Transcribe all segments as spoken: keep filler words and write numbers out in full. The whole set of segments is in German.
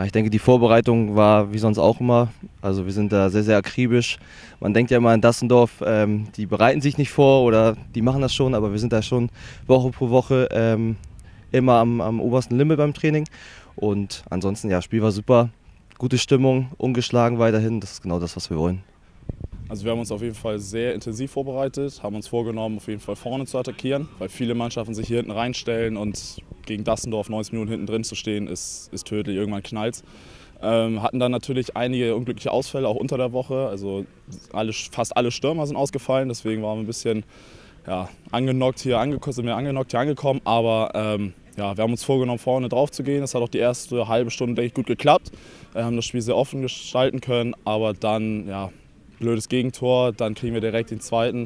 Ja, ich denke, die Vorbereitung war wie sonst auch immer. Also wir sind da sehr, sehr akribisch. Man denkt ja immer an Dassendorf, ähm, die bereiten sich nicht vor oder die machen das schon, aber wir sind da schon Woche pro Woche ähm, immer am, am obersten Limit beim Training. Und ansonsten, ja, Spiel war super, gute Stimmung, ungeschlagen weiterhin. Das ist genau das, was wir wollen. Also wir haben uns auf jeden Fall sehr intensiv vorbereitet, haben uns vorgenommen, auf jeden Fall vorne zu attackieren, weil viele Mannschaften sich hier hinten reinstellen und gegen Dassendorf neunzig Minuten hinten drin zu stehen, ist, ist tödlich, irgendwann knallt's. Ähm, hatten dann natürlich einige unglückliche Ausfälle, auch unter der Woche. Also alle, fast alle Stürmer sind ausgefallen, deswegen waren wir ein bisschen ja, angenockt hier, angekommen, sind wir angenockt hier angekommen. Aber ähm, ja, wir haben uns vorgenommen, vorne drauf zu gehen. Das hat auch die erste halbe Stunde, denke ich, gut geklappt. Wir haben das Spiel sehr offen gestalten können, aber dann, ja, blödes Gegentor, dann kriegen wir direkt den zweiten.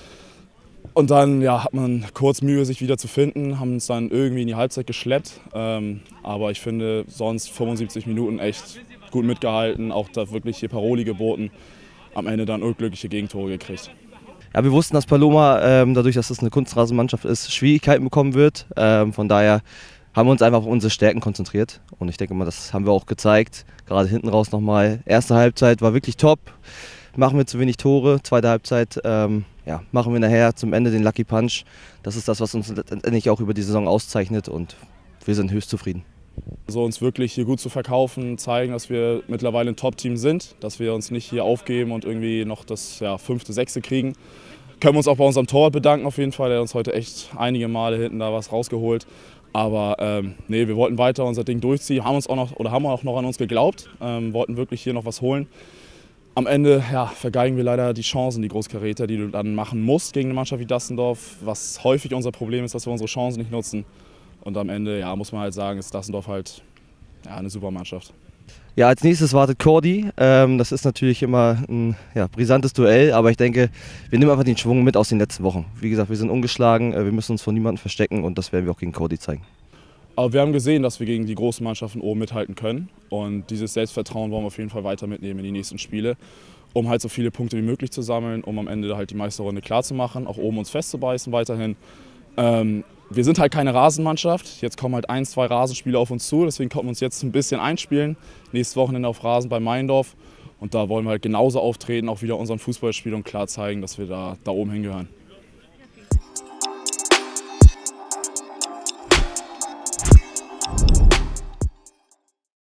Und dann ja, hat man kurz Mühe, sich wieder zu finden, haben uns dann irgendwie in die Halbzeit geschleppt. Ähm, aber ich finde, sonst fünfundsiebzig Minuten echt gut mitgehalten, auch da wirklich hier Paroli geboten. Am Ende dann unglückliche Gegentore gekriegt. Ja, wir wussten, dass Paloma, ähm, dadurch, dass es eine Kunstrasenmannschaft ist, Schwierigkeiten bekommen wird. Ähm, von daher haben wir uns einfach auf unsere Stärken konzentriert. Und ich denke mal, das haben wir auch gezeigt. Gerade hinten raus nochmal. Erste Halbzeit war wirklich top. Machen wir zu wenig Tore. Zweite Halbzeit ähm, ja, machen wir nachher zum Ende den Lucky Punch. Das ist das, was uns letztendlich auch über die Saison auszeichnet. Und wir sind höchst zufrieden. Also uns wirklich hier gut zu verkaufen, zeigen, dass wir mittlerweile ein Top-Team sind, dass wir uns nicht hier aufgeben und irgendwie noch das ja, fünfte, sechste kriegen. Können wir uns auch bei unserem Torwart bedanken auf jeden Fall, der uns heute echt einige Male hinten da was rausgeholt. Aber ähm, nee, wir wollten weiter unser Ding durchziehen, haben uns auch noch oder haben auch noch an uns geglaubt, ähm, wollten wirklich hier noch was holen. Am Ende ja, vergeigen wir leider die Chancen, die Großkaräter, die du dann machen musst gegen eine Mannschaft wie Dassendorf, was häufig unser Problem ist, dass wir unsere Chancen nicht nutzen. Und am Ende ja, muss man halt sagen, ist Dassendorf halt ja, eine super Mannschaft. Ja, als nächstes wartet Cordy. Ähm, das ist natürlich immer ein ja, brisantes Duell, aber ich denke, wir nehmen einfach den Schwung mit aus den letzten Wochen. Wie gesagt, wir sind ungeschlagen, wir müssen uns vor niemandem verstecken und das werden wir auch gegen Cordy zeigen. Aber wir haben gesehen, dass wir gegen die großen Mannschaften oben mithalten können und dieses Selbstvertrauen wollen wir auf jeden Fall weiter mitnehmen in die nächsten Spiele, um halt so viele Punkte wie möglich zu sammeln, um am Ende halt die Meisterrunde klar zu machen, auch oben uns festzubeißen weiterhin. Ähm, Wir sind halt keine Rasenmannschaft. Jetzt kommen halt ein, zwei Rasenspiele auf uns zu. Deswegen konnten wir uns jetzt ein bisschen einspielen. Nächstes Wochenende auf Rasen bei Meindorf. Und da wollen wir halt genauso auftreten, auch wieder unseren Fußballspiel und klar zeigen, dass wir da, da oben hingehören.